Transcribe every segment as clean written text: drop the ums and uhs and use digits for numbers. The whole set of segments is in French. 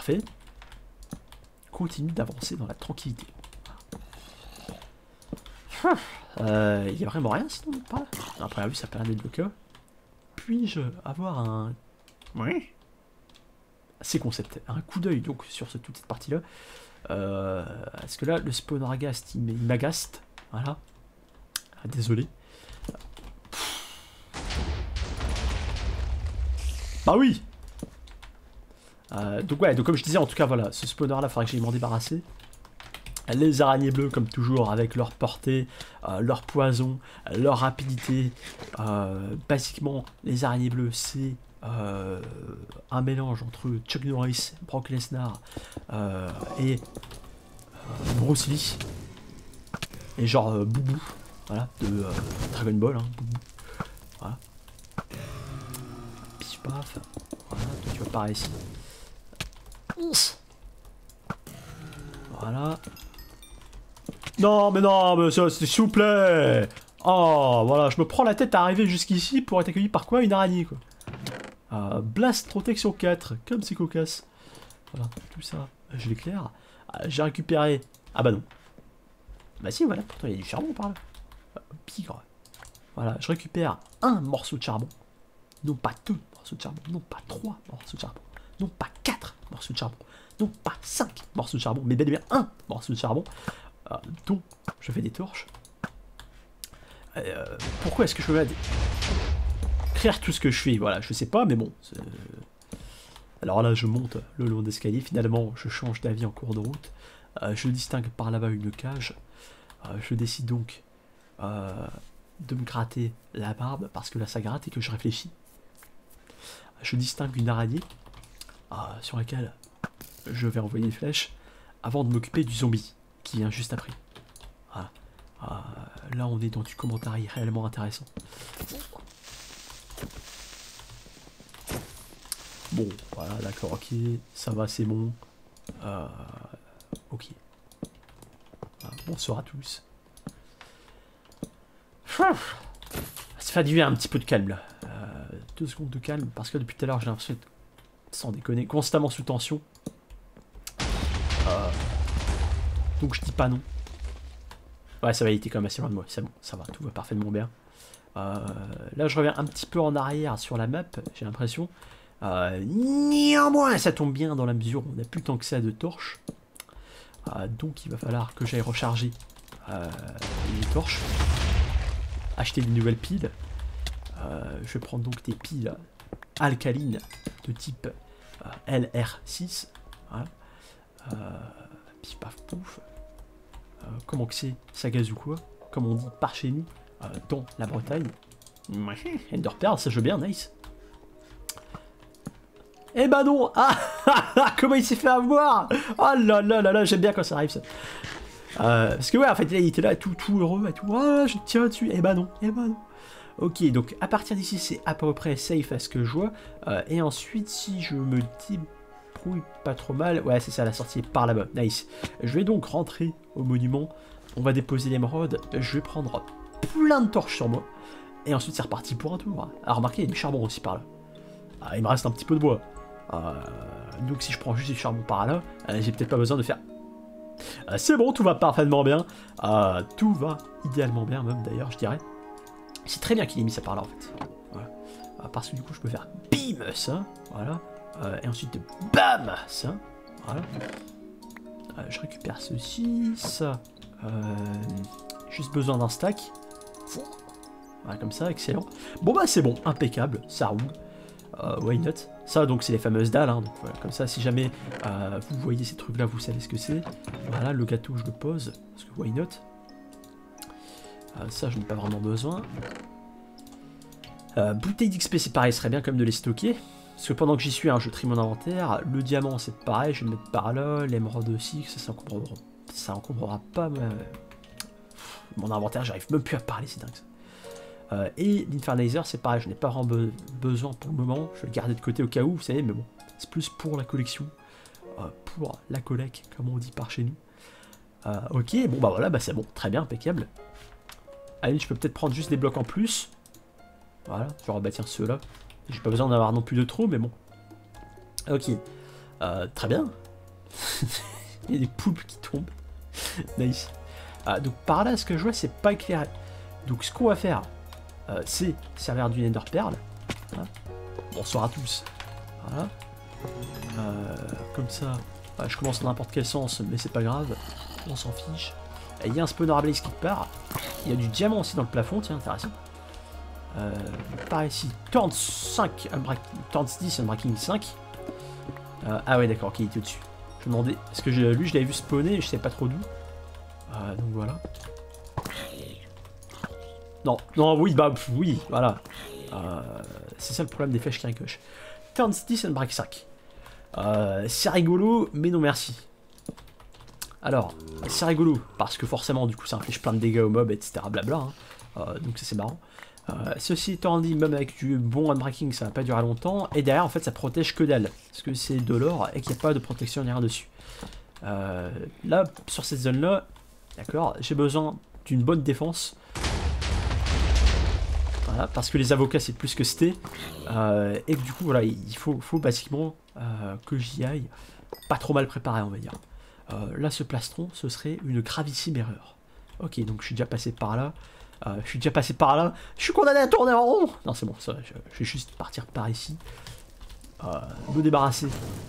Parfait. Continue d'avancer dans la tranquillité. Il y a vraiment rien sinon par là. Après, vu, ça peut rien d'être le cas. Puis-je avoir un... Oui. C'est concept. Un coup d'œil donc sur toute cette partie-là. Est-ce que là, le spawner agaste, il m'agaste. Voilà. Ah, désolé. Bah oui. Donc ouais, donc comme je disais, en tout cas, voilà, ce spawner-là, il faudrait que j'aille m'en débarrasser. Les araignées bleues, comme toujours, avec leur portée, leur poison, leur rapidité. Basiquement, les araignées bleues, c'est un mélange entre Chuck Norris, Brock Lesnar et Bruce Lee. Et genre Boubou, voilà, de Dragon Ball, hein, Boubou. Voilà. Pif paf. Voilà, toi tu vas pareil ici. Voilà. Non, mais ça, s'il vous plaît. Oh, voilà, je me prends la tête à arriver jusqu'ici pour être accueilli par quoi? Une araignée, quoi. Blast Protection 4, comme c'est cocasse. Voilà, tout ça, je l'éclaire. J'ai récupéré... Ah bah non. Bah si, voilà, pourtant il y a du charbon par là. Pigre. Voilà, je récupère un morceau de charbon. Non pas 2 morceaux de charbon, non pas 3 morceaux de charbon, non pas 4 morceaux de charbon, non pas 5 morceaux de charbon, mais bel et bien un morceau de charbon. Donc, je fais des torches. Pourquoi est-ce que je veux écrire tout ce que je fais? Voilà, je sais pas, mais bon. Alors là, je monte le long d'escalier. Finalement, je change d'avis en cours de route. Je distingue par là-bas une cage. Je décide donc de me gratter la barbe, parce que là, ça gratte et que je réfléchis. Je distingue une araignée sur laquelle je vais envoyer une flèche avant de m'occuper du zombie qui vient juste après. Voilà. Là, on est dans du commentaire réellement intéressant. Bon, voilà, d'accord, ok, ça va, c'est bon. Ok. Voilà, bonsoir à tous. Ça fait du bien un petit peu de calme là. 2 secondes de calme, parce que depuis tout à l'heure j'ai l'impression d'être, sans déconner, constamment sous tension. Donc je dis pas non. Ouais, ça va, il était quand même assez loin de moi, c'est bon, ça va, tout va parfaitement bien. Là je reviens un petit peu en arrière sur la map, j'ai l'impression. Néanmoins, ça tombe bien dans la mesure où on n'a plus tant que ça de torches. Donc il va falloir que j'aille recharger les torches. Acheter de nouvelles piles. Je vais prendre donc des piles alcalines de type LR6. Voilà. Pif paf pouf. Comment que c'est? Ça gaz ou quoi? Comme on dit par chez nous, dans la Bretagne. Ender Pearl, ça joue bien, nice. Eh ben non. Comment il s'est fait avoir? Oh là là là là, j'aime bien quand ça arrive ça. Parce que ouais, en fait, il était là tout heureux et tout. Ah, je tiens dessus. Eh ben non, eh ben non. Ok, donc à partir d'ici, c'est à peu près safe à ce que je vois. Et ensuite, si je me débrouille pas trop mal, ouais, c'est ça, la sortie est par là-bas. Nice. Je vais donc rentrer au monument. On va déposer l'émeraude. Je vais prendre plein de torches sur moi. Et ensuite, c'est reparti pour un tour. Alors, remarquez, il y a du charbon aussi par là. Il me reste un petit peu de bois. Donc, si je prends juste du charbon par là, j'ai peut-être pas besoin de faire. C'est bon, tout va parfaitement bien. Tout va idéalement bien, même d'ailleurs, je dirais. C'est très bien qu'il ait mis ça par là en fait. Voilà. Parce que du coup, je peux faire bim ça. Voilà. Et ensuite, bam ça. Voilà. Je récupère ceci, ça. Juste besoin d'un stack. Voilà, comme ça, excellent. Bon, bah, c'est bon, impeccable, ça roule. Why not? Ça, donc, c'est les fameuses dalles. Hein, donc, voilà, comme ça, si jamais vous voyez ces trucs-là, vous savez ce que c'est. Voilà, le gâteau, je le pose. Parce que why not? Ça, je n'ai pas vraiment besoin. Bouteille d'XP, c'est pareil, ce serait bien quand même de les stocker. Parce que pendant que j'y suis, hein, je trie mon inventaire. Le diamant, c'est pareil, je vais le mettre par là. L'émeraude aussi, ça encombrera pas mon inventaire. J'arrive même plus à parler, c'est dingue ça. Et l'infernizer, c'est pareil, je n'ai pas vraiment besoin pour le moment. Je vais le garder de côté au cas où, vous savez, mais bon, c'est plus pour la collection. Pour la collecte, comme on dit par chez nous. Ok, bon bah voilà, bah c'est bon, très bien, impeccable. Allez, je peux peut-être prendre juste des blocs en plus. Voilà, je vais rebâtir ceux-là. J'ai pas besoin d'en avoir non plus de trop, mais bon. Ok. Très bien. Il y a des poulpes qui tombent. Nice. Donc par là, ce que je vois, c'est pas éclairé. Donc ce qu'on va faire, c'est servir d'une Ender Pearl. Voilà. Bonsoir à tous. Voilà. Comme ça, je commence dans n'importe quel sens, mais c'est pas grave. On s'en fiche. Et il y a un spawner à blaze qui part. Il y a du diamant aussi dans le plafond, tiens, intéressant. Par ici, Torn 5, Torn 10, Unbreaking 5. Ah ouais, d'accord, ok, il était au-dessus. Je me demandais, parce que lui, je l'avais vu spawner et je sais pas trop d'où. Donc voilà. Non, non, oui, bah, oui, voilà. C'est ça le problème des flèches qui ricochent. Turn 10 and break 5. C'est rigolo, mais non merci. Alors, c'est rigolo, parce que forcément, du coup, ça inflige plein de dégâts aux mobs, etc. Blabla. Hein. Donc ça, c'est marrant. Ceci étant dit, même avec du bon unbreaking, ça va pas durer longtemps. Et derrière, en fait, ça protège que dalle. Parce que c'est de l'or et qu'il n'y a pas de protection ni rien dessus. Là, sur cette zone-là, d'accord, j'ai besoin d'une bonne défense. Voilà, parce que les avocats, c'est plus que c'était. Et que du coup, voilà, il faut basiquement que j'y aille pas trop mal préparé, on va dire. Là, ce plastron, ce serait une gravissime erreur. Ok, donc je suis déjà passé par là. Je suis déjà passé par là. Je suis condamné à tourner en rond. Non, c'est bon, ça, je vais juste partir par ici. Me débarrasser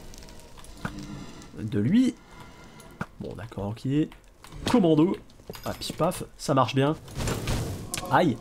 de lui. Bon, d'accord, ok. Commando. Ah, pif paf, ça marche bien. Aïe.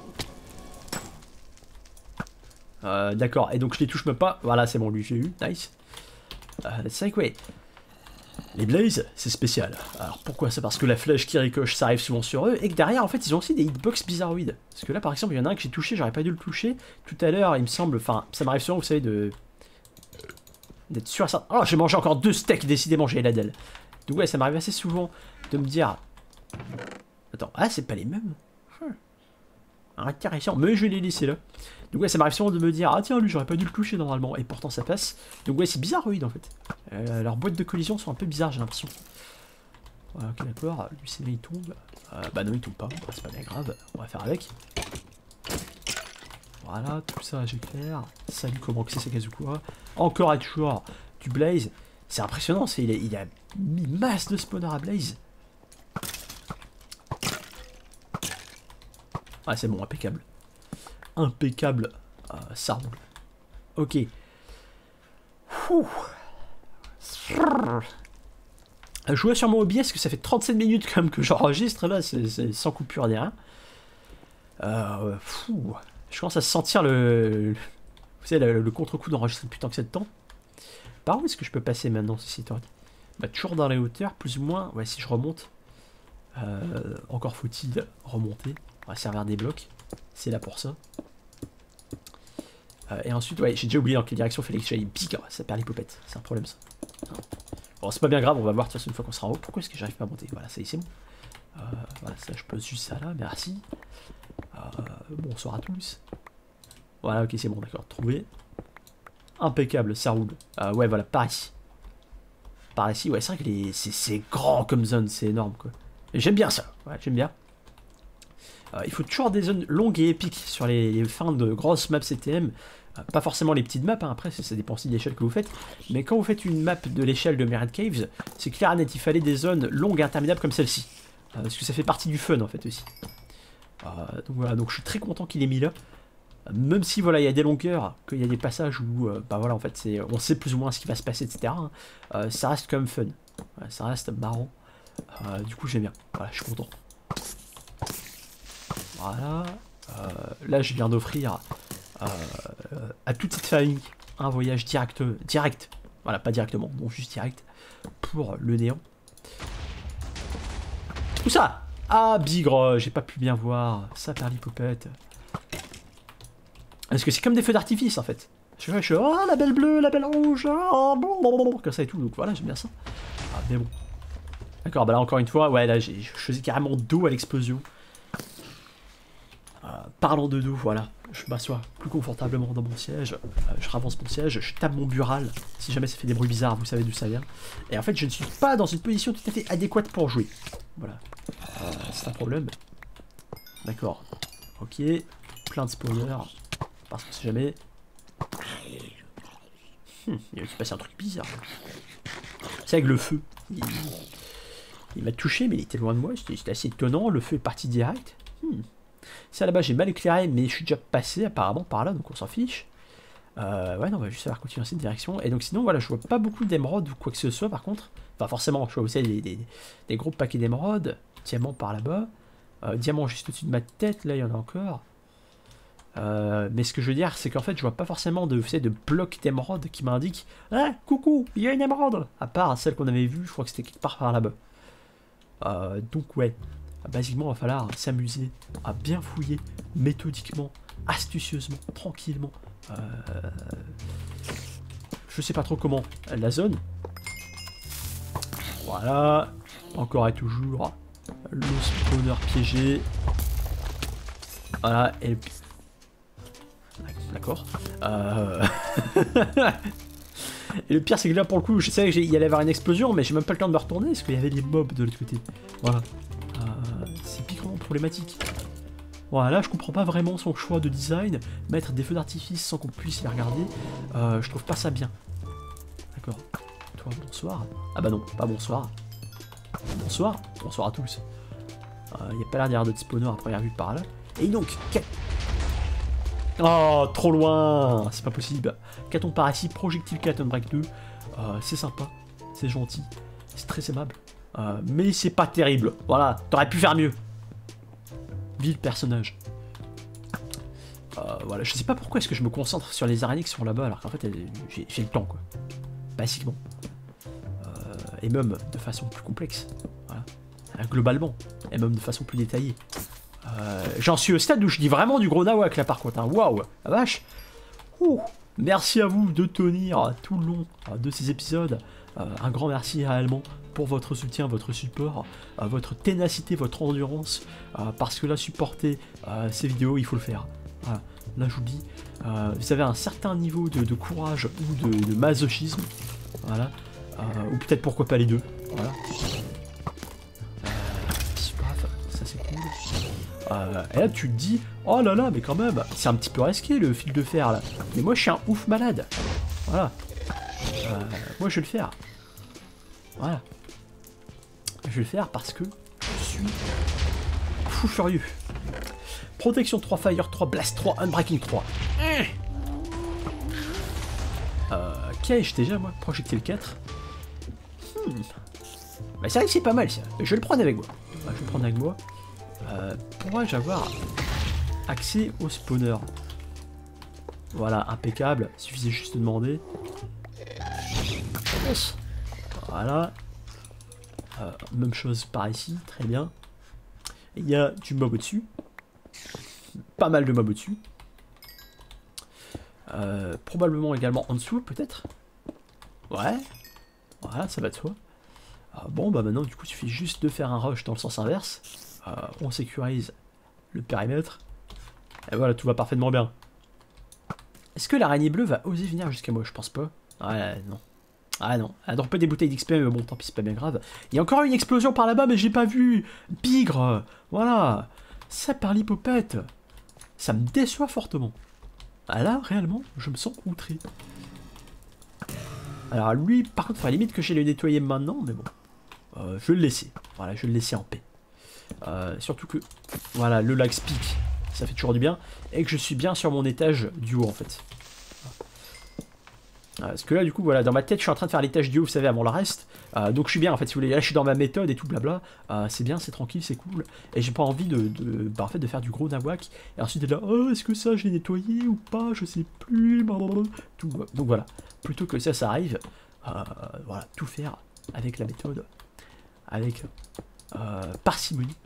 D'accord, et donc je les touche même pas. Voilà, c'est bon, lui j'ai eu. Nice. C'est vrai que ouais. Les Blaze, c'est spécial. Alors pourquoi? C'est parce que la flèche qui ricoche, ça arrive souvent sur eux, et que derrière, en fait, ils ont aussi des hitbox bizarroïdes. Parce que là, par exemple, il y en a un que j'ai touché, j'aurais pas dû le toucher. Tout à l'heure, il me semble, enfin, ça m'arrive souvent, vous savez, d'être sûr à ça. Oh, j'ai mangé encore 2 steaks, décidément, j'ai la dalle. Donc ouais, ça m'arrive assez souvent de me dire... Attends, ah, c'est pas les mêmes. Intéressant, mais je vais les laisser là. Donc ouais, ça m'arrive souvent de me dire, ah tiens, lui, j'aurais pas dû le toucher normalement, et pourtant ça passe. Donc ouais, c'est bizarroïde en fait. Leurs boîtes de collision sont un peu bizarres, j'ai l'impression. Voilà, ok, d'accord, lui, c'est il tombe. Bah non, il tombe pas, c'est pas bien grave, on va faire avec. Voilà, tout ça, j'éclaire. Salut, comment que c'est Kazuko. Encore et toujours du Blaze. C'est impressionnant, il a mis masse de spawners à Blaze. Ah, c'est bon, impeccable. Impeccable. Ça roule. Ok. Je jouais sur mon OBS parce que ça fait 37 minutes quand même que j'enregistre là, c'est sans coupure ni rien. Je commence à sentir vous savez, le contre-coup d'enregistrer depuis tant que c'est de temps. Par où est-ce que je peux passer maintenant, ceci étant dit? Bah, toujours dans les hauteurs, plus ou moins. Ouais, si je remonte. Encore faut-il remonter. On va servir des blocs. C'est là pour ça. Et ensuite, ouais, j'ai déjà oublié dans quelle direction il fallait que j'aille. Pique, ça perd l'hypopète. C'est un problème ça. Bon, c'est pas bien grave, on va voir de toute façon une fois qu'on sera en haut. Pourquoi est-ce que j'arrive pas à monter? Voilà, ça y est, c'est bon. Voilà, ça, je pose juste ça là, merci. Bonsoir à tous. Voilà, ok, c'est bon, d'accord, trouvé. Impeccable, ça roule. Ouais, voilà, par ici. Par ici, ouais, c'est vrai que c'est grand comme zone, c'est énorme quoi. J'aime bien ça, ouais, j'aime bien. Il faut toujours des zones longues et épiques sur les fins de grosses maps CTM. Pas forcément les petites maps, hein, après ça dépend aussi de l'échelle que vous faites. Mais quand vous faites une map de l'échelle de Myriad Caves, c'est clair et net, il fallait des zones longues et interminables comme celle-ci. Parce que ça fait partie du fun en fait aussi. Donc voilà, donc je suis très content qu'il ait mis là. Même si voilà, il y a des longueurs, qu'il y a des passages où bah voilà, en fait, on sait plus ou moins ce qui va se passer, etc. Ça reste quand même fun. Ouais, ça reste marrant. Du coup, j'aime bien. Voilà, je suis content. Voilà. Là, je viens d'offrir à toute cette famille un voyage direct. Voilà, pas directement, non, juste direct. Pour le néant. Où ça? Ah, bigre, j'ai pas pu bien voir. Ça perd l'hypopète. Parce que c'est comme des feux d'artifice en fait. Je suis oh la belle bleue, la belle rouge, oh, bon, comme ça et tout. Donc voilà, j'aime bien ça. Mais bon. D'accord, bah là encore une fois, ouais, là je faisais carrément dos à l'explosion. Parlant de dos, voilà, je m'assois plus confortablement dans mon siège, je ravance mon siège, je tape mon bural, si jamais ça fait des bruits bizarres, vous savez d'où ça vient. Et en fait, je ne suis pas dans une position tout à fait adéquate pour jouer. Voilà, c'est un problème. D'accord, ok, plein de spoilers, parce qu'on sait jamais. Il va se passer un truc bizarre. C'est avec le feu. Il m'a touché, mais il était loin de moi. C'était assez étonnant. Le feu est parti direct. Ça là-bas, j'ai mal éclairé, mais je suis déjà passé apparemment par là, donc on s'en fiche. Ouais, non, on va juste falloir continuer dans cette direction. Et donc, sinon, voilà, je vois pas beaucoup d'émeraudes ou quoi que ce soit par contre. Enfin, forcément, je vois aussi des gros paquets d'émeraudes. Diamants par là-bas. Diamant juste au-dessus de ma tête, là, il y en a encore. Mais ce que je veux dire, c'est qu'en fait, je vois pas forcément de blocs d'émeraudes qui m'indiquent ah, coucou, il y a une émeraude. À part celle qu'on avait vue, je crois que c'était quelque part par là-bas. Donc, ouais. Basiquement, il va falloir s'amuser à bien fouiller méthodiquement, astucieusement, tranquillement. Je sais pas trop comment la zone. Voilà. Encore et toujours. Le spawner piégé. Voilà. Et le... D'accord. Et le pire, c'est que là, pour le coup, je savais qu'il allait y avoir une explosion, mais j'ai même pas le temps de me retourner parce qu'il y avait des mobs de l'autre côté. Voilà. C'est piquant problématique. Voilà, là je comprends pas vraiment son choix de design. Mettre des feux d'artifice sans qu'on puisse les regarder, je trouve pas ça bien. D'accord. Toi, bonsoir. Ah bah non, pas bonsoir. Bonsoir. Bonsoir à tous. Il n'y a pas l'air d'y avoir d'autres spawners à première vue par là. Et donc, oh, trop loin. C'est pas possible. Qu'a-t-on par ici? Projectile Quantum Break 2. C'est sympa. C'est gentil. C'est très aimable. Mais c'est pas terrible. Voilà, t'aurais pu faire mieux. Ville personnage. Voilà, je sais pas pourquoi est-ce que je me concentre sur les araignées qui sont là-bas alors qu'en fait j'ai le temps quoi. Basiquement. Et même de façon plus complexe. Voilà. Globalement. Et même de façon plus détaillée. J'en suis au stade où je dis vraiment du gros nawak là par contre. Hein. Waouh, la vache. Ouh. Merci à vous de tenir tout le long de ces épisodes. Un grand merci réellement pour votre soutien, votre support, votre ténacité, votre endurance, parce que là, supporter ces vidéos, il faut le faire. Voilà. Là, je vous dis, vous avez un certain niveau de courage ou de masochisme, voilà, ou peut-être pourquoi pas les deux, voilà. Ça c'est cool. Et là, tu te dis, oh là là, mais quand même, c'est un petit peu risqué le fil de fer là. Mais moi, je suis un ouf malade, voilà. Moi, je vais le faire. Voilà. Je vais le faire parce que je suis fou furieux. Protection 3, Fire 3, Blast 3, Unbreaking 3. Qu'ai-je déjà moi? Projectile 4. Bah c'est vrai que c'est pas mal ça. Je vais le prendre avec moi. Je vais le prendre avec moi. Pourrais-je avoir accès au spawner? Voilà, impeccable. Il suffisait juste de demander. Voilà. Même chose par ici, très bien. Il y a du mob au-dessus. Pas mal de mob au-dessus. Probablement également en dessous, peut-être. Ouais. Voilà, ça va de soi. Bon, bah maintenant, du coup, il suffit juste de faire un rush dans le sens inverse. On sécurise le périmètre. Et voilà, tout va parfaitement bien. Est-ce que l'araignée bleue va oser venir jusqu'à moi? Je pense pas. Ouais, non. Ah non, elle a droppé des bouteilles d'XP, mais bon, tant pis, c'est pas bien grave. Il y a encore une explosion par là-bas, mais j'ai pas vu. Bigre, voilà. Ça par l'hypopète. Ça me déçoit fortement. Ah là, réellement, je me sens outré. Alors lui, par contre, il faut à la limite que j'aille le nettoyer maintenant, mais bon. Je vais le laisser. Voilà, je vais le laisser en paix. Surtout que, voilà, le lag speak, ça fait toujours du bien. Et que je suis bien sur mon étage du haut, en fait. Parce que là, du coup, voilà, dans ma tête, je suis en train de faire l'étage du haut, vous savez, avant le reste. Donc je suis bien, en fait, si vous voulez. Là, je suis dans ma méthode et tout, blabla. C'est bien, c'est tranquille, c'est cool. Et j'ai pas envie en fait, de faire du gros nawak. Et ensuite, d'être là, oh, est-ce que ça, je l'ai nettoyé ou pas? Je sais plus. Tout. Donc voilà. Plutôt que ça arrive, voilà, tout faire avec la méthode. Avec parcimonie.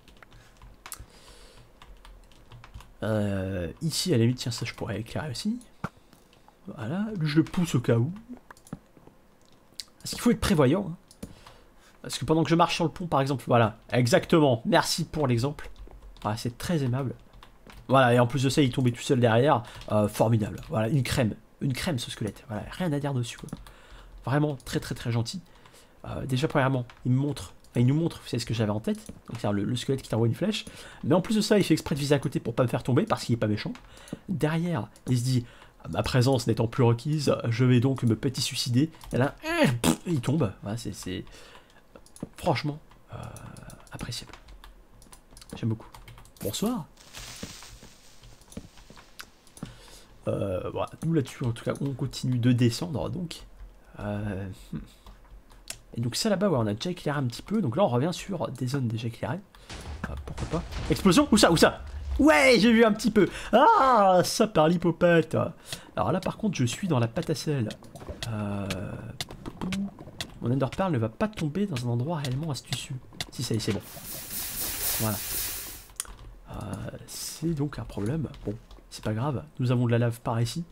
Ici, à la limite, tiens, ça, je pourrais éclairer aussi. Voilà, je le pousse au cas où. Parce qu'il faut être prévoyant. Hein. Parce que pendant que je marche sur le pont, par exemple, voilà, exactement, merci pour l'exemple. Voilà, c'est très aimable. Voilà, et en plus de ça, il tombait tout seul derrière. Formidable. Voilà, une crème ce squelette. Voilà, rien à dire dessus. Quoi. Vraiment très très très gentil. Déjà, premièrement, il nous montre, vous savez ce que j'avais en tête. Donc, c'est le squelette qui t'envoie une flèche. Mais en plus de ça, il fait exprès de viser à côté pour pas me faire tomber parce qu'il est pas méchant. Derrière, il se dit. Ma présence n'étant plus requise, je vais donc me petit suicider. Et là, il tombe. Voilà, c'est franchement appréciable. J'aime beaucoup. Bonsoir. Voilà, nous là-dessus, en tout cas, on continue de descendre, donc. Et donc ça là-bas, ouais, on a déjà éclairé un petit peu. Donc là, on revient sur des zones déjà éclairées. Pourquoi pas. Explosion. Où ça? Où ça? Ouais, j'ai vu un petit peu. Ah, ça par l'hypopète. Alors là, par contre, je suis dans la pâte à sel. Mon Enderpearl ne va pas tomber dans un endroit réellement astucieux. Si, ça y est, c'est bon. Voilà. C'est donc un problème. Bon, c'est pas grave. Nous avons de la lave par ici.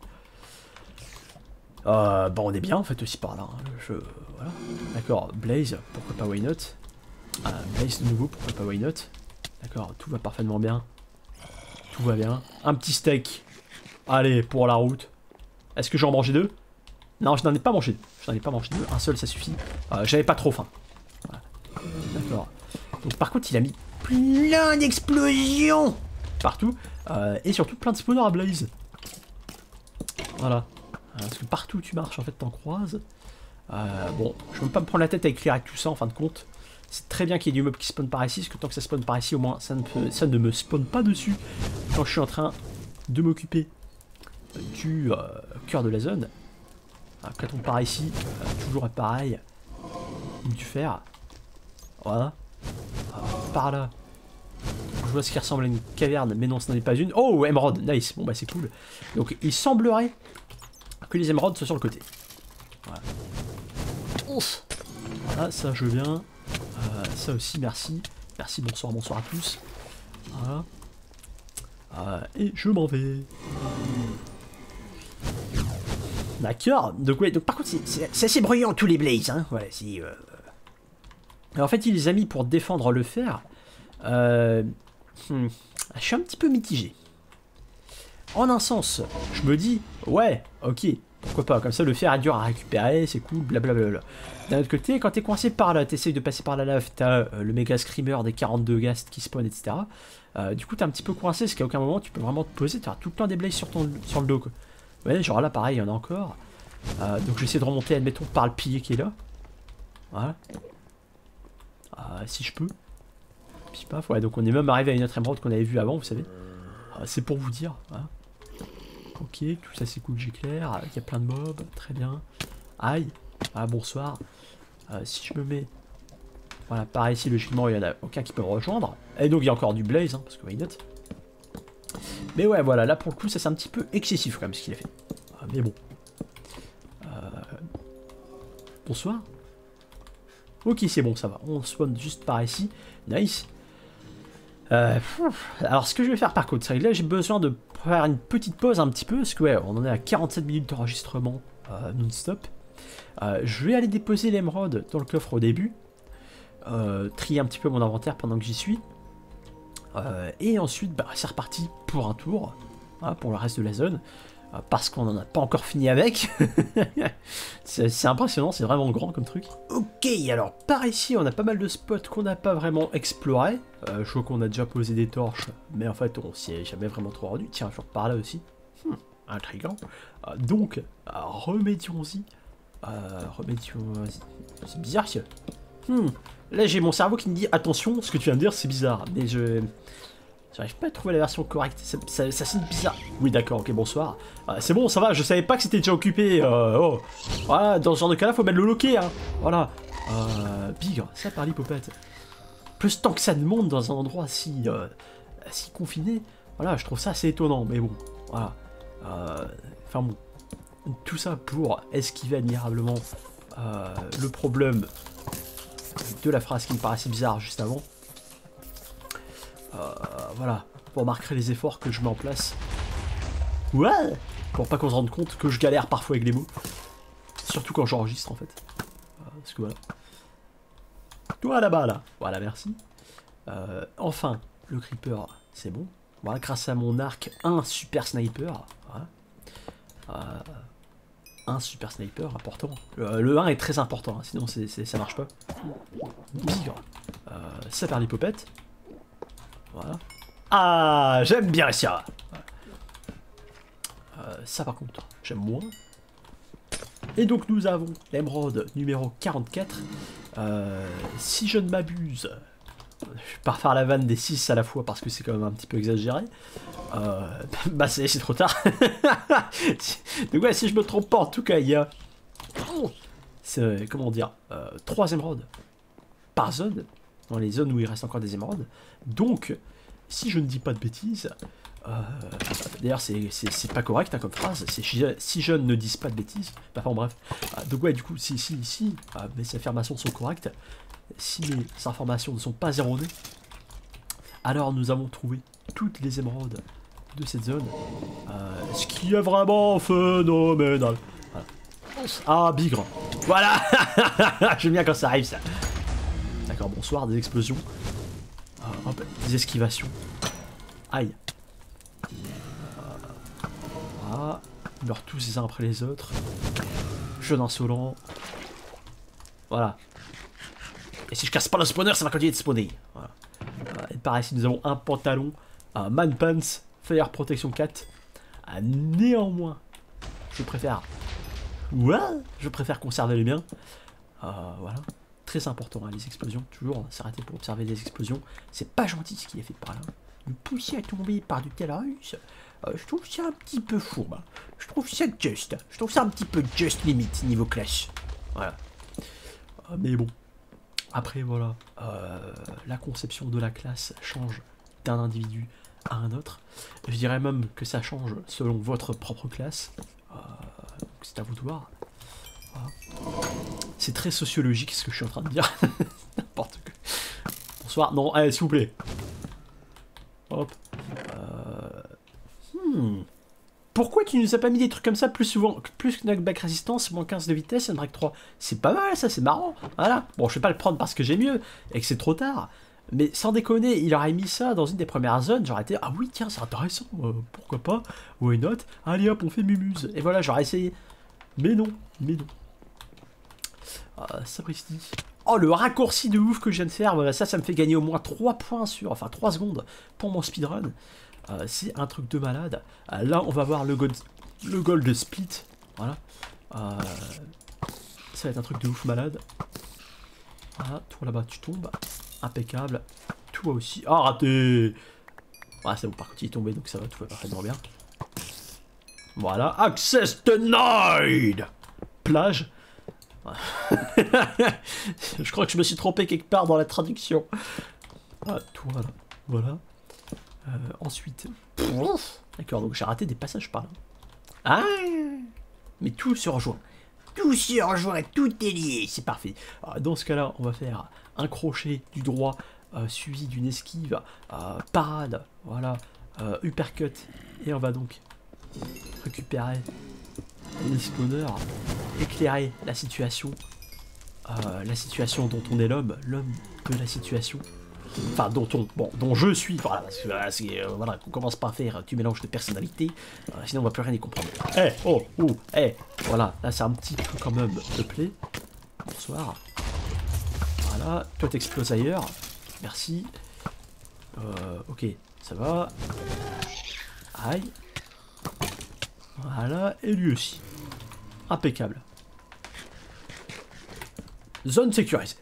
Bon, on est bien en fait aussi par là. Hein. Voilà. D'accord, Blaze, pourquoi pas why not. Blaze de nouveau, pourquoi pas why not. D'accord, tout va parfaitement bien. Tout va bien. Un petit steak. Allez, pour la route. Est-ce que j'en mangeais deux? Non, je n'en ai pas mangé deux. Je n'en ai pas mangé deux. Un seul, ça suffit. J'avais pas trop faim. Voilà. D'accord. Donc par contre, il a mis plein d'explosions partout. Et surtout plein de spawners à Blaze. Voilà. Parce que partout où tu marches, en fait, t'en croises. Bon, je ne veux pas me prendre la tête à éclairer tout ça, en fin de compte. C'est très bien qu'il y ait du mob qui spawn par ici, parce que tant que ça spawn par ici, au moins, ça ne me spawn pas dessus quand je suis en train de m'occuper du cœur de la zone. Quand on part ici, toujours pareil. Du fer. Voilà. Par là. Je vois ce qui ressemble à une caverne, mais non, ce n'en est pas une. Oh, émeraude, nice. Bon, bah, c'est cool. Donc, il semblerait que les émeraudes soient sur le côté. Voilà. Ouf. Voilà, ça, je viens. Ça aussi, merci. Merci, bonsoir, bonsoir à tous. Voilà. Et je m'en vais. D'accord. Donc, ouais, donc par contre, c'est assez bruyant tous les blazes. Hein. Voilà, alors, en fait, il les a mis pour défendre le fer. Je suis un petit peu mitigé. En un sens, je me dis, ouais, ok, pourquoi pas, comme ça le fer est dur à récupérer, c'est cool, blablabla. D'un autre côté, quand t'es coincé par là, t'essayes de passer par la lave, t'as le méga screamer des 42 ghasts qui spawn, etc. Du coup, t'es un petit peu coincé, parce qu'à aucun moment tu peux vraiment te poser, t'as tout le temps des blazes sur le dos, quoi. Ouais, genre là, pareil, il y en a encore. Donc j'essaie de remonter, admettons, par le pilier qui est là. Voilà. Si je peux. Puis paf, ouais, donc on est même arrivé à une autre émeraude qu'on avait vue avant, vous savez. C'est pour vous dire. Hein. Ok, tout ça c'est cool, j'éclaire. Il y a plein de mobs, très bien. Aïe. Bonsoir. Si je me mets... Voilà, par ici, logiquement, il n'y en a aucun qui peut me rejoindre. Et donc il y a encore du blaze, hein, parce que why not. Mais ouais, voilà, là pour le coup, ça c'est un petit peu excessif quand même ce qu'il a fait. Mais bon. Bonsoir. Ok, c'est bon, ça va. On spawn juste par ici. Nice. Alors, ce que je vais faire par contre, c'est que là, j'ai besoin de faire une petite pause un petit peu, parce que ouais, on en est à 47 minutes d'enregistrement non-stop. Je vais aller déposer l'émeraude dans le coffre au début. Trier un petit peu mon inventaire pendant que j'y suis. Et ensuite, bah, c'est reparti pour un tour, hein, pour le reste de la zone. Parce qu'on n'en a pas encore fini avec. C'est impressionnant, c'est vraiment grand comme truc. Ok, alors par ici on a pas mal de spots qu'on n'a pas vraiment explorés. Je vois qu'on a déjà posé des torches, mais en fait on s'y est jamais vraiment trop rendu. Tiens, genre par là aussi. Intriguant. Donc, remédions-y. C'est bizarre ça. Là j'ai mon cerveau qui me dit attention, ce que tu viens de dire c'est bizarre. Mais j'arrive pas à trouver la version correcte, ça sonne bizarre. Oui d'accord, ok, bonsoir. C'est bon, ça va, je savais pas que c'était déjà occupé. Oh. Voilà, dans ce genre de cas là, faut mettre le loquet, hein. Voilà. Bigre, ça par l'hypopète. Plus tant que ça monte dans un endroit si confiné, voilà, je trouve ça assez étonnant, mais bon, voilà. Enfin bon, tout ça pour esquiver admirablement le problème de la phrase qui me paraissait bizarre juste avant. Voilà, pour marquer les efforts que je mets en place. Ouais, pour pas qu'on se rende compte que je galère parfois avec les mots. Surtout quand j'enregistre en fait. Parce que voilà. Toi là-bas là. Voilà, merci. Enfin, le creeper, c'est bon. Voilà, grâce à mon arc, un super sniper. Voilà. Un super sniper, important. Le 1 est très important, hein, sinon ça marche pas. Bigre. Ça perd l'hypopète. Voilà. Ah, j'aime bien ça. Ça par contre, j'aime moins. Et donc nous avons l'émeraude numéro 44. Si je ne m'abuse, je vais pas refaire la vanne des 6 à la fois parce que c'est quand même un petit peu exagéré. Bah c'est trop tard. Donc ouais, si je me trompe pas, en tout cas, il y a... comment dire 3 émeraudes par zone, dans les zones où il reste encore des émeraudes. Donc, si je ne dis pas de bêtises... D'ailleurs c'est pas correct hein, comme phrase, c'est si jeunes ne disent pas de bêtises, enfin bref, donc ouais du coup si mes affirmations sont correctes, si mes informations ne sont pas erronées, alors nous avons trouvé toutes les émeraudes de cette zone, ce qui est vraiment phénoménal. Voilà. Ah bigre, voilà. J'aime bien quand ça arrive ça. D'accord, bonsoir, des explosions, hop, des esquivations, aïe. Voilà. Ils meurent tous les uns après les autres. Jeune insolent. Voilà. Et si je casse pas le spawner, ça va continuer de spawner. Voilà. Et pareil, ici nous avons un pantalon, un man pants, fire protection 4. Néanmoins, je préfère... Ouais, je préfère conserver les miens. Voilà. Très important, hein, les explosions. Toujours s'arrêter pour observer les explosions. C'est pas gentil ce qui est fait par là. Me pousser à tomber par du tel russe, je trouve ça un petit peu fourbe. Hein. Je trouve ça juste. Je trouve ça un petit peu just limite niveau clash. Voilà. Mais bon. Après voilà. La conception de la classe change d'un individu à un autre. Je dirais même que ça change selon votre propre classe. C'est à vous de voir. Voilà. C'est très sociologique ce que je suis en train de dire. N'importe quoi. Bonsoir. Non, allez, s'il vous plaît. Hop. Pourquoi tu nous as pas mis des trucs comme ça plus souvent? Plus knockback résistance, moins 15 de vitesse, un break 3. C'est pas mal ça, c'est marrant. Voilà. Bon, je vais pas le prendre parce que j'ai mieux et que c'est trop tard. Mais sans déconner, il aurait mis ça dans une des premières zones. J'aurais été, ah oui, tiens, c'est intéressant. Pourquoi pas? Why not? Allez hop, on fait mumuse. Et voilà, j'aurais essayé. Mais non, mais non. Sapristi. Oh, le raccourci de ouf que je viens de faire, voilà, ça me fait gagner au moins 3 points sur, enfin 3 secondes pour mon speedrun. C'est un truc de malade. Là, on va voir le gold split. Voilà. Ça va être un truc de ouf malade. Voilà, toi là-bas, tu tombes. Impeccable. Toi aussi. Ah, raté! Ah, c'est bon, par contre, il est tombé, donc ça va, tout va parfaitement bien. Voilà. Access denied! Plage. Je crois que je me suis trompé quelque part dans la traduction. Ah, toi là. Voilà. Ensuite. D'accord, donc j'ai raté des passages par là. Ah! Mais tout se rejoint. Tout se rejoint, tout est lié, c'est parfait. Alors, dans ce cas-là, on va faire un crochet du droit suivi d'une esquive, parade, voilà, uppercut, et on va donc récupérer les spawners, éclairer la situation dont on est l'homme de la situation. Enfin, dont je suis, voilà, parce que voilà, on commence pas à faire du mélange de personnalités, sinon on va plus rien y comprendre. Voilà, là c'est un petit peu quand même de play. Bonsoir. Voilà, toi t'exploses ailleurs, merci. Ok, ça va. Aïe. Voilà, et lui aussi. Impeccable. Zone sécurisée.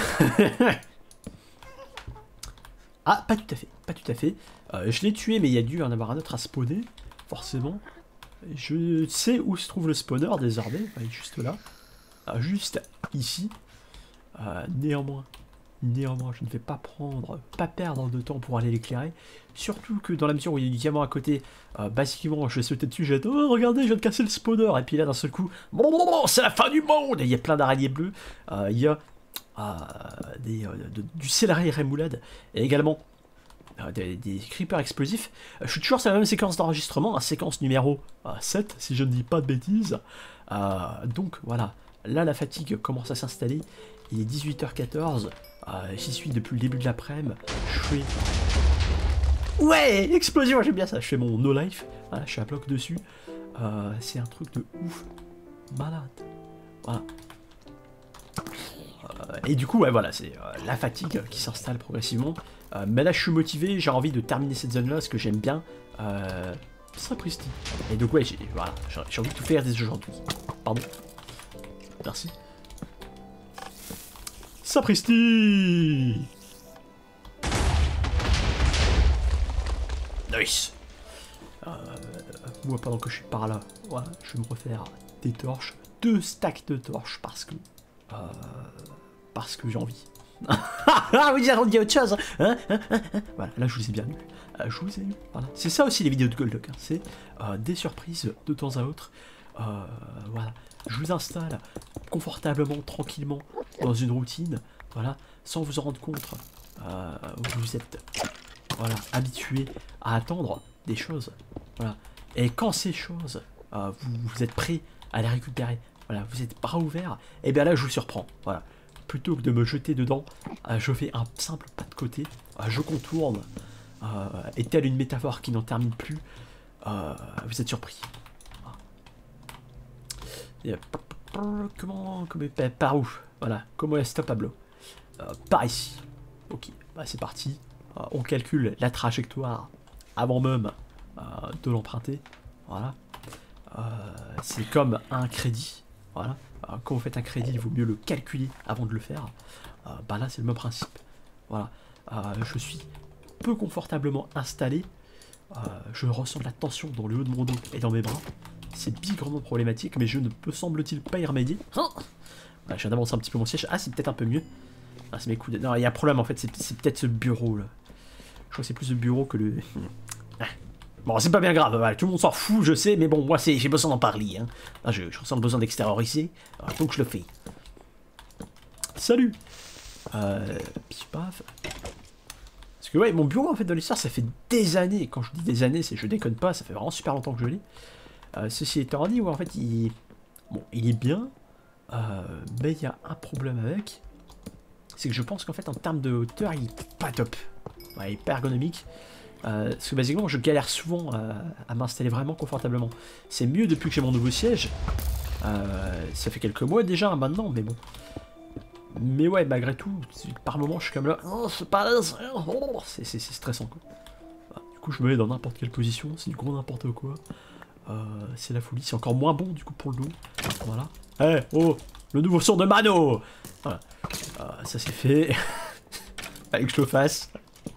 Ah, pas tout à fait, pas tout à fait. Je l'ai tué, mais il y a dû en avoir un autre à spawner, forcément. Je sais où se trouve le spawner désormais, il est juste là. Juste ici. Néanmoins, je ne vais pas perdre de temps pour aller l'éclairer. Surtout que dans la mesure où il y a du diamant à côté, basiquement, je vais sauter dessus, je vais être, oh, regardez, je viens de casser le spawner. Et puis là, d'un seul coup, c'est la fin du monde. Et il y a plein d'araignées bleues. Il y a du céleri rémoulade et également des creepers explosifs. Je suis toujours sur la même séquence d'enregistrement, séquence numéro 7, si je ne dis pas de bêtises. Donc voilà, là la fatigue commence à s'installer. Il est 18h14, j'y suis depuis le début de l'après-midi. Je fais... Ouais, explosion, j'aime bien ça. Je fais mon no life, voilà, je suis à bloc dessus. C'est un truc de ouf, malade. Voilà. Et du coup, ouais, voilà, c'est la fatigue qui s'installe progressivement. Mais là, je suis motivé, j'ai envie de terminer cette zone-là, parce que j'aime bien. Sapristi. Et donc ouais, voilà, j'ai envie de tout faire dès aujourd'hui. Pardon. Merci. Sapristi. Nice. Moi, pendant que je suis par là, voilà, je vais me refaire des torches, 2 stacks de torches parce que j'ai envie. Ah oui, on dit autre chose. Voilà, là je vous ai bien eu. Je vous ai eu. Voilà. C'est ça aussi les vidéos de Goldock. Hein. C'est des surprises de temps à autre. Voilà. Je vous installe confortablement, tranquillement dans une routine. Voilà. Sans vous en rendre compte. Vous êtes habitué à attendre des choses. Voilà. Et quand ces choses, vous êtes prêt à les récupérer. Voilà. Vous êtes bras ouverts. Et bien là je vous surprends. Voilà. Plutôt que de me jeter dedans, je fais un simple pas de côté, je contourne, et telle une métaphore qui n'en termine plus, vous êtes surpris. Par où? Voilà, comment est-ce Pablo? Par ici. Ok, bah c'est parti. On calcule la trajectoire avant même de l'emprunter. Voilà. C'est comme un crédit. Voilà. Quand vous faites un crédit, il vaut mieux le calculer avant de le faire. Bah là, c'est le même principe. Voilà. Je suis peu confortablement installé. Je ressens de la tension dans le haut de mon dos et dans mes bras. C'est bigrement problématique, mais je ne peux, semble-t-il, pas y remédier. Voilà, je viens d'avancer un petit peu mon siège. Ah, c'est peut-être un peu mieux. Ah, c'est mes coups de... Non, il y a un problème, en fait. C'est peut-être ce bureau, là. Je crois que c'est plus le bureau que le... Bon, c'est pas bien grave, voilà, tout le monde s'en fout, je sais, mais bon, moi, j'ai besoin d'en parler. Hein. Là, je ressens le besoin d'extérioriser, donc je le fais. Salut. Pif-paf. Parce que, ouais, mon bureau, en fait, dans l'histoire, ça fait des années. Quand je dis des années, je déconne pas, ça fait vraiment super longtemps que je l'ai. Ceci étant dit, ouais, en fait, il est bien, mais il y a un problème avec. C'est que je pense qu'en fait, en termes de hauteur, il est pas top. Ouais, il est pas ergonomique. Parce que basiquement je galère souvent à m'installer vraiment confortablement. C'est mieux depuis que j'ai mon nouveau siège. Ça fait quelques mois déjà maintenant, mais bon. Mais ouais, malgré tout, par moment je suis comme là. Oh, c'est pas là, c'est stressant quoi. Du coup je me mets dans n'importe quelle position, c'est du gros n'importe quoi. C'est la folie, c'est encore moins bon du coup pour le dos. Voilà. Eh, oh, le nouveau son de Mano. Voilà. Ça c'est fait. Fallait que je le fasse.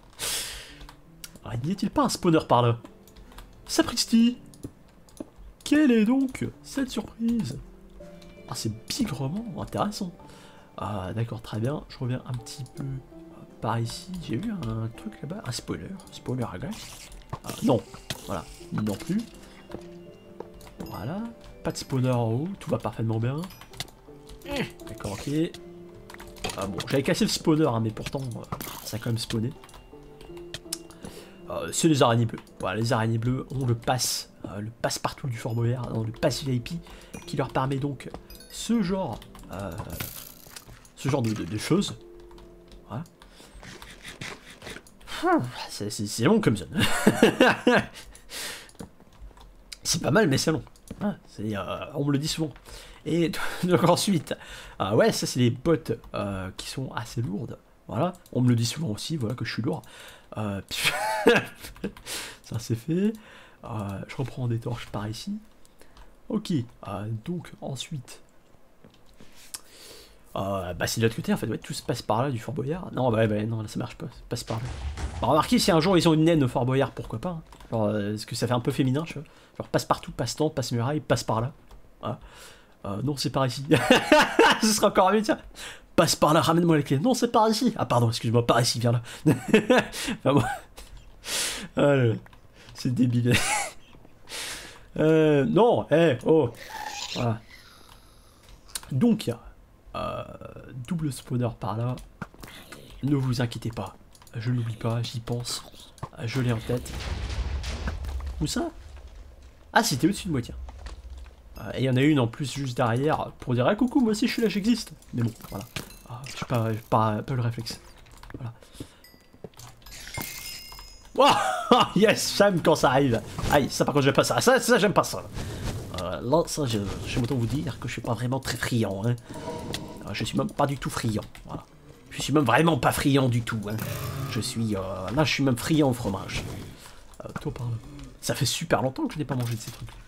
N'y a-t-il pas un spawner par là? Sapristi! Quelle est donc cette surprise? Ah, c'est bigrement intéressant. Ah, d'accord, très bien. Je reviens un petit peu par ici. J'ai vu un truc là-bas. Un spoiler. Spoiler à gauche. Non. Voilà. Non plus. Voilà. Pas de spawner en haut. Tout va parfaitement bien. D'accord, ok. Ah bon, j'avais cassé le spawner, hein, mais pourtant, ça a quand même spawné. C'est les araignées bleues. Voilà, les araignées bleues ont le passe-partout du Fort Boyard, le pass VIP, qui leur permet donc ce genre de choses. Voilà. C'est long comme ça. C'est pas mal, mais c'est long. On me le dit souvent. Et donc ensuite, ouais, ça c'est les bottes qui sont assez lourdes. Voilà, on me le dit souvent aussi, voilà que je suis lourd. Ça c'est fait. Je reprends des torches par ici. Ok, donc ensuite. Bah c'est de l'autre côté en fait, ouais, tout se passe par là du Fort Boyard. Non, bah non, là ça marche pas, ça passe par là. Bah, remarquez, si un jour ils ont une naine au Fort Boyard, pourquoi pas. Hein. Genre, est-ce que ça fait un peu féminin, tu vois. Genre passe partout, passe temps, passe muraille, passe par là. Voilà. Non, c'est par ici. Ce sera encore mieux, tiens. Passe par là, ramène-moi les clés. Non, c'est par ici. Ah, pardon, excuse-moi, par ici, viens là. Enfin, bon. C'est débile. Non, oh. Voilà. Donc, il y a double spawner par là. Ne vous inquiétez pas. Je l'oublie pas, j'y pense. Je l'ai en tête. Où ça? Ah, c'était au-dessus de moi, tiens. Et il y en a une en plus juste derrière pour dire ah coucou, moi aussi je suis là, j'existe. Mais bon, voilà. Je suis pas le réflexe. Voilà. Wow. Yes, j'aime quand ça arrive. Aïe, ça par contre j'aime pas ça. Ça j'aime pas ça. Là, ça, j'aime autant vous dire que je suis pas vraiment très friand. Hein. Je suis même pas du tout friand. Voilà. Je suis même vraiment pas friand du tout. Hein. Je suis là, je suis même friand au fromage. Toi par là. Ça fait super longtemps que je n'ai pas mangé de ces trucs.